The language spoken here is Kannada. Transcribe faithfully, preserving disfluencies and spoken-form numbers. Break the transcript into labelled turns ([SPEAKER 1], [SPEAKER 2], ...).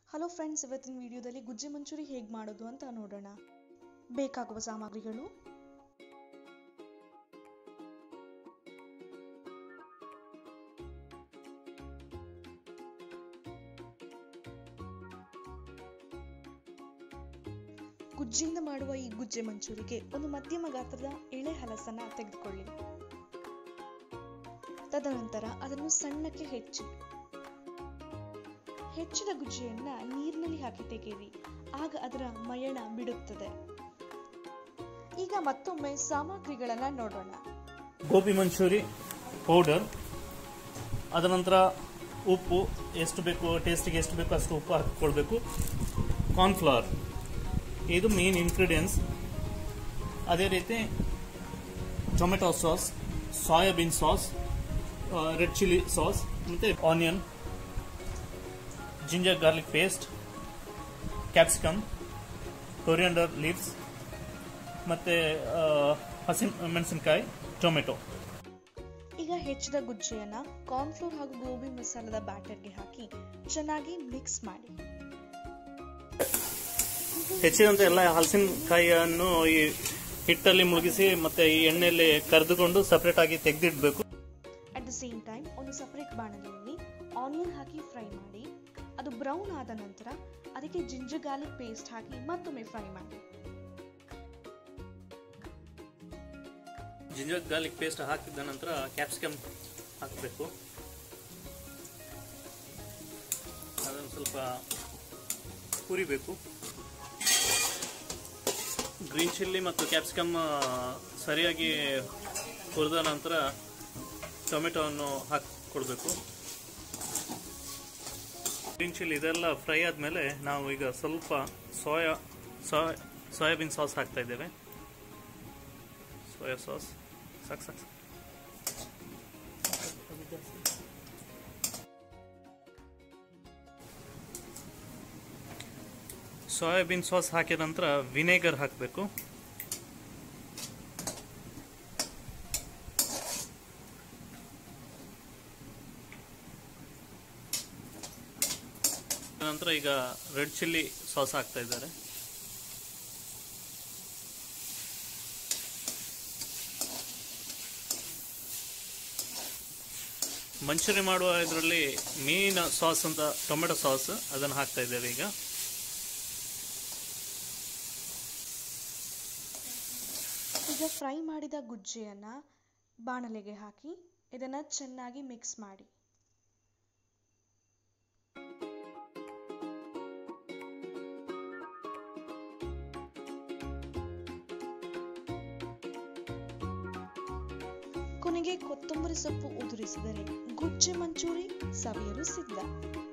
[SPEAKER 1] ಹಲೋ ಫ್ರೆಂಡ್ಸ್, ಇವತ್ತಿನ ವಿಡಿಯೋದಲ್ಲಿ ಗುಜ್ಜೆ ಮಂಚೂರಿ ಹೇಗೆ ಮಾಡೋದು ಅಂತ ನೋಡೋಣ. ಬೇಕಾಗುವ ಸಾಮಗ್ರಿಗಳು: ಗುಜ್ಜಿಂದ ಮಾಡುವ ಈ ಗುಜ್ಜೆ ಮಂಚೂರಿಗೆ ಒಂದು ಮಧ್ಯಮ ಗಾತ್ರದ ಎಳೆ ಹಲಸನ್ನ ತೆಗೆದುಕೊಳ್ಳಿ. ತದನಂತರ ಅದನ್ನು ಸಣ್ಣಕ್ಕೆ ಹೆಚ್ಚಿ ಹೆಚ್ಚಿದ ಗುಜ್ಜೆಯನ್ನ ನೀರಿನಲ್ಲಿ ಹಾಕಿ ತೆಗೆಯಿರಿ. ಆಗ ಅದರ ಮಯಣ ಬಿಡುತ್ತದೆ. ಈಗ ಮತ್ತೊಮ್ಮೆ ಸಾಮಗ್ರಿಗಳನ್ನ ನೋಡೋಣ.
[SPEAKER 2] ಗೋಬಿ ಮಂಚೂರಿ ಪೌಡರ್, ಅದರ ನಂತರ ಉಪ್ಪು ಎಷ್ಟು ಬೇಕು, ಟೇಸ್ಟಿಗೆ ಎಷ್ಟು ಬೇಕು ಅಷ್ಟು ಉಪ್ಪು ಹಾಕಿಕೊಳ್ಬೇಕು. ಕಾರ್ನ್ಫ್ಲವರ್ ಇದು ಮೇನ್ ಇಂಗ್ರೀಡಿಯೆಂಟ್ಸ್. ಅದೇ ರೀತಿ tomato sauce, soybean sauce, red chilli sauce, ಮತ್ತು onion, ginger garlic paste, capsicum, coriander leaves, ಮತ್ತು ಹಸಿ ಮೆಣಸಿನಕಾಯಿ, ಟೊಮೆಟೊ.
[SPEAKER 1] ಈಗ ಹೆಚ್ಚಿದ ಗುಜ್ಜೆಯನ್ನ ಕಾರ್ನ್ಫ್ಲೋರ್ ಹಾಗೂ ಗೋಬಿ ಮಸಾಲದ ಬ್ಯಾಟರ್ಗೆ ಹಾಕಿ ಚೆನ್ನಾಗಿ ಮಿಕ್ಸ್ ಮಾಡಿ.
[SPEAKER 2] ಹೆಚ್ಚಿದಂತೆ ಎಲ್ಲ ಹಲಸಿನಕಾಯಿಯನ್ನು ಈ ಹಿಟ್ಟಲ್ಲಿ ಮುಳುಗಿಸಿ ಮತ್ತೆ ಈ ಎಣ್ಣೆಯಲ್ಲಿ ಕರೆದುಕೊಂಡು ಸಪರೇಟ್ ಆಗಿ ತೆಗೆದಿಡಬೇಕು.
[SPEAKER 1] ಅಟ್ ದ ಸೇಮ್ ಟೈಮ್ ಒಂದು ಸಪರೇಟ್ ಬಾಣಲೆಯಲ್ಲಿ ಆನಿಯನ್ ಹಾಕಿ ಫ್ರೈ ಮಾಡಿ. ಅದು ಬ್ರೌನ್ ಆದ ನಂತರ ಅದಕ್ಕೆ ಜಿಂಜರ್ ಗಾರ್ಲಿಕ್ ಪೇಸ್ಟ್ ಹಾಕಿ ಮತ್ತೊಮ್ಮೆ ಫ್ರೈ ಮಾಡಿ.
[SPEAKER 2] ಜಿಂಜರ್ ಗಾರ್ಲಿಕ್ ಪೇಸ್ಟ್ ಹಾಕಿದ ನಂತರ ಕ್ಯಾಪ್ಸಿಕಮ್ ಹಾಕಬೇಕು. ಅದನ್ನು ಸ್ವಲ್ಪ ಹುರಿಬೇಕು. ಗ್ರೀನ್ ಚಿಲ್ಲಿ ಮತ್ತು ಕ್ಯಾಪ್ಸಿಕಮ್ ಸರಿಯಾಗಿ ಹುರಿದ ನಂತರ ಟೊಮೆಟೊವನ್ನು ಹಾಕಿಕೊಳ್ಬೇಕು. ಗ್ರೀನ್ ಚಿಲ್ಲಿ ಇದೆಲ್ಲ ಫ್ರೈ ಆದಮೇಲೆ ನಾವು ಈಗ ಸ್ವಲ್ಪ ಸೋಯಾ ಸೋಯಾಬೀನ್ ಸಾಸ್ ಹಾಕ್ತಾ ಇದ್ದೇವೆ. ಸೋಯಾ ಸಾಸ್ ಸಾಕು ಸಾಕು ಸೋಯಾಬೀನ್ ಸಾಸ್ ಹಾಕಿದ ನಂತರ ವಿನೆಗರ್ ಹಾಕಬೇಕು. ನಂತರ ಈಗ ರೆಡ್ ಚಿಲ್ಲಿ ಸಾಸ್ ಹಾಕ್ತಾ ಇದ್ದಾರೆ. ಮಂಚೂರಿ ಮಾಡುವ ಇದರಲ್ಲಿ ಮೇನ್ ಸಾಸ್ ಅಂತ ಟೊಮೆಟೊ ಸಾಸ್ ಅದನ್ನು ಹಾಕ್ತಾ ಇದ್ದೇವೆ. ಈಗ
[SPEAKER 1] ಈಗ ಫ್ರೈ ಮಾಡಿದ ಗುಜ್ಜೆಯನ್ನ ಬಾಣಲೆಗೆ ಹಾಕಿ ಇದನ್ನ ಚೆನ್ನಾಗಿ ಮಿಕ್ಸ್ ಮಾಡಿ. ಕೊನೆಗೆ ಕೊತ್ತಂಬರಿ ಸೊಪ್ಪು ಉದುರಿಸಿದರೆ ಗುಜ್ಜೆ ಮಂಚೂರಿ ಸವಿಯಲು ಸಿದ್ಧ.